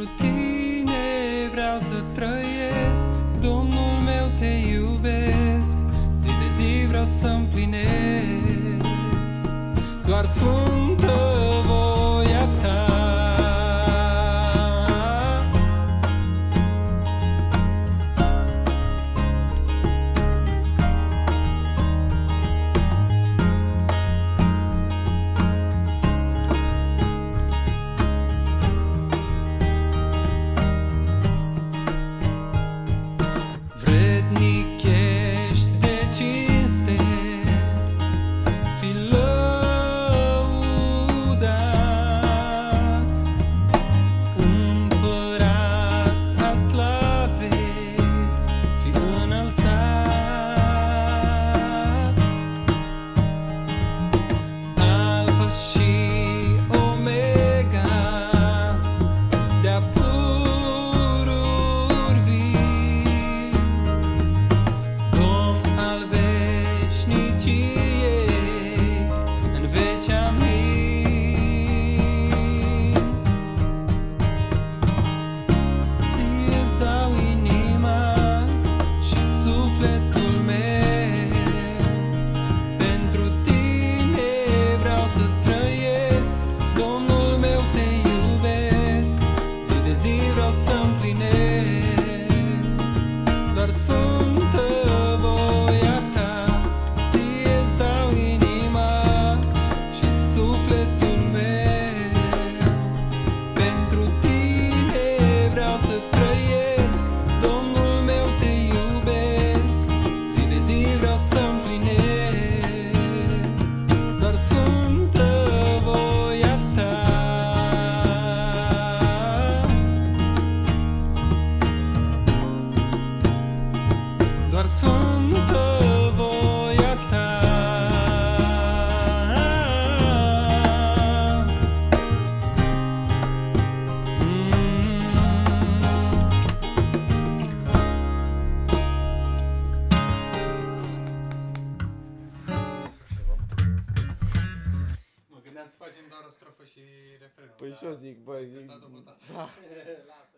Pentru tine vreau să trăiesc, Domnul meu, te iubesc, zi de zi vreau să împlinesc doar sfântă voia ta. Vrednic ești de cinste, fi lăudat, Împărat al slavei, fi înălțat, Alfa și Omega, de-a pururi vii, Domn al veșniciei, în veci amin. Ție-ți dau inima și sufletul meu, pentru tine vreau să trăiesc, Domnul meu, te iubesc, zi de zi vreau să împlinesc doar sfântă voia ta. Ție-ți dau inima și sufletul meu, pentru tine vreau să trăiesc, Domnul meu, te iubesc, zi de zi vreau să împlinesc doar sfântă voia ta. Doar sfântă voia ta. Mă gândeam să facem doar o strofă și refrenul. Păi și eu zic, bă, zic... Da. Da.